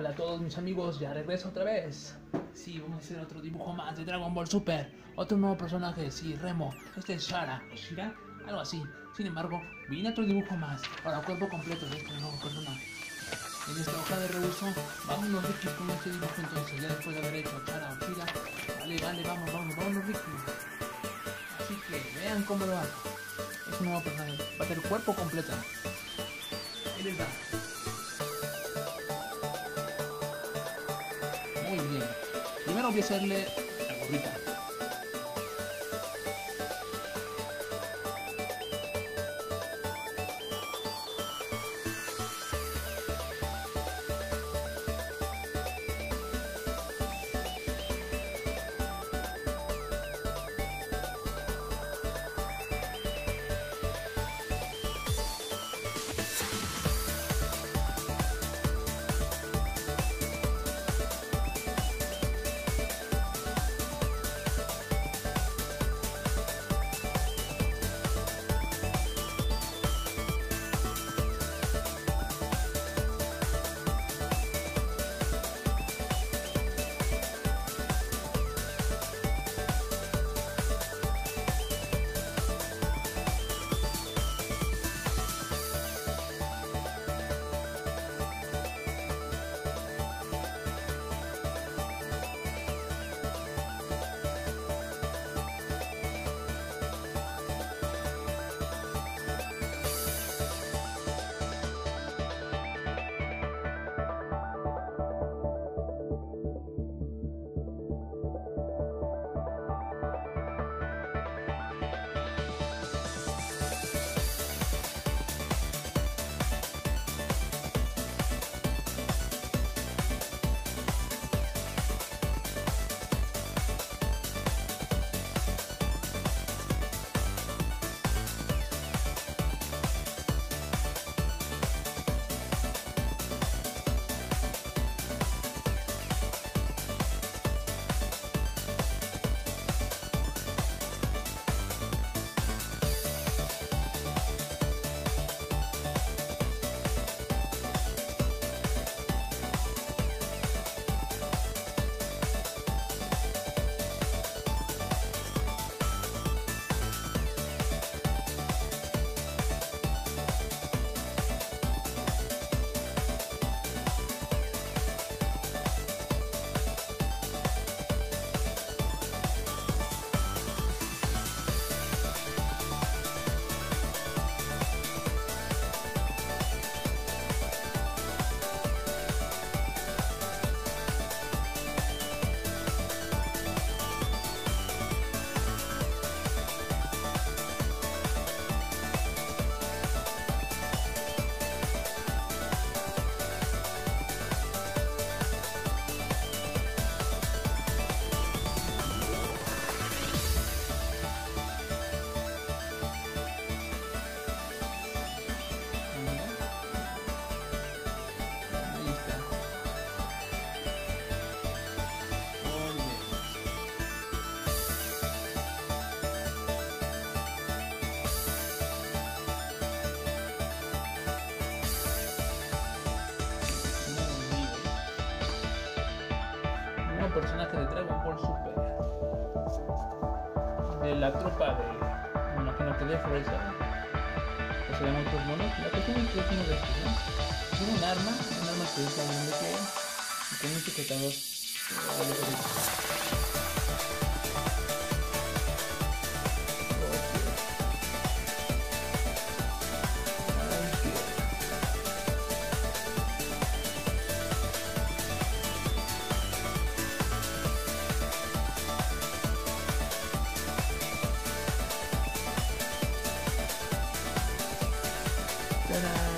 Hola a todos mis amigos, ya regreso otra vez. Sí, vamos a hacer otro dibujo más de Dragon Ball Super. Otro nuevo personaje, sí, Remo. Este es Shara, o Shira, algo así. Sin embargo, viene otro dibujo más. Ahora cuerpo completo de este nuevo personaje. En esta hoja de reuso, vámonos Ricky con este dibujo entonces, ya después de haber hecho Shara o Shira. Vale, vámonos Ricky. Así que vean cómo lo hago. Es un nuevo personaje, va a ser cuerpo completo. Ahí les da. Muy bien. Primero voy a hacerle la gorrita. Personaje de Dragon Ball Super de la tropa de, me imagino que de Freezer, que serán otros monos. La cuestión es que es uno de estos, ¿no? Tiene un arma que es la grande que es y tiene un etiquetador. Ta-da.